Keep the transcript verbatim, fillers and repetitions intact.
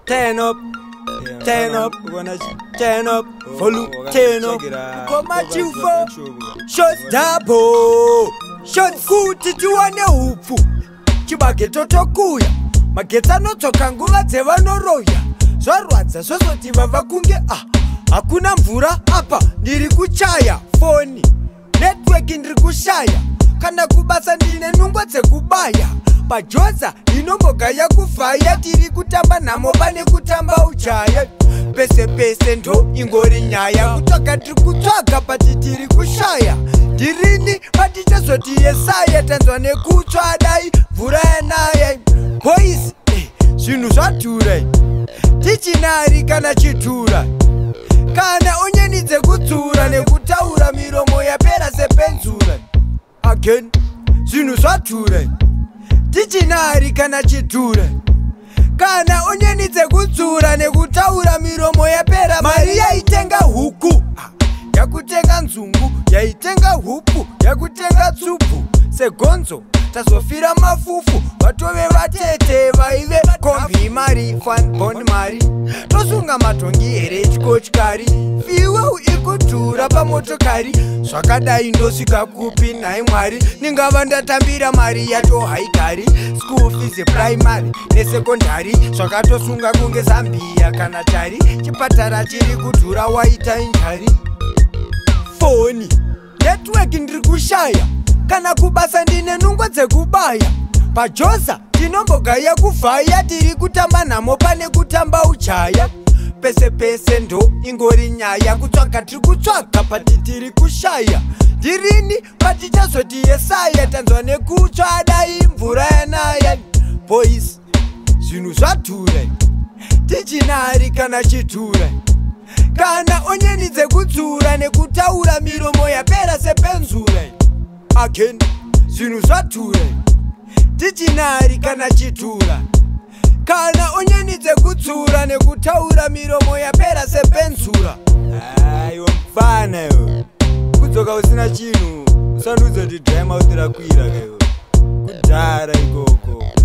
Turn up, turn up, turn up, volume, turn up. Come at you for shots double, shots good to do on your hoop. Chibageto tokuya, mageta no tokanguva dzevano roya. Zvarwadza zvozoti vava kunge ah hakuna mvura apa ndiri kuchaya foni network ndiri kushaya kana kubasa ndine nungo dzekubaya pajoza inombogaya kuvhaya tiri kutamba nhamo pane kutamba uchaya pese pese ndo ingori nyaya kutsvaga tiri kutsvaga pati tiri kushaya ndirini patichazoti yesaya tanzwa nekutsva dai mvura yanaya boys zvinhu zvadhura tichinari kana chidhura kana unyenidze kudzura nekutaura miromo yapera sepenzura again zvinhu zvadhura tichinari kana chidhura kana unyenidze kudzura nekutaura miromo yapera mari yaitenga huku yakutenga nzungu yaitenga hupu yakutenga tsupu segonzo tazofira mafufu vatove vatete vaive kombi mari fanbon mari tosunga matongi here chikochikari fiwe ikudhura pamotokari zvakadai ndosvika kupi nhai mwari ningava ndatambira mari yato haigari school fees primary nesekondari zvakatosunga kunge zambia kana tari chipatara chiri kudhura waita injari foni network ndiri kushaya kana kubasa ndine nungo dzekubaya pajoza tinombogaya kuvhaya tiri kutamba nhamo pane kutamba uchaya pese pese ndo ingori nyaya kutsvaga tiri kutsvaga pati tiri kushaya ndirini patichazoti yesaya tanzwa nekutsva dai mvura yanaya boys zvinhu zvadhura tichinari kana chidhura kana onyenidze kudzura nekutaura miromo yapera sepenzura again zvinhu zvadhura tichinari kana chidhura kana onyenidze kudzura nekutaura miromo yapera sepenzura aiwa mfana iwe kudzoka usina chinhu usandudza kuti dry mouth rakwira kaiwe kudhara ikoko.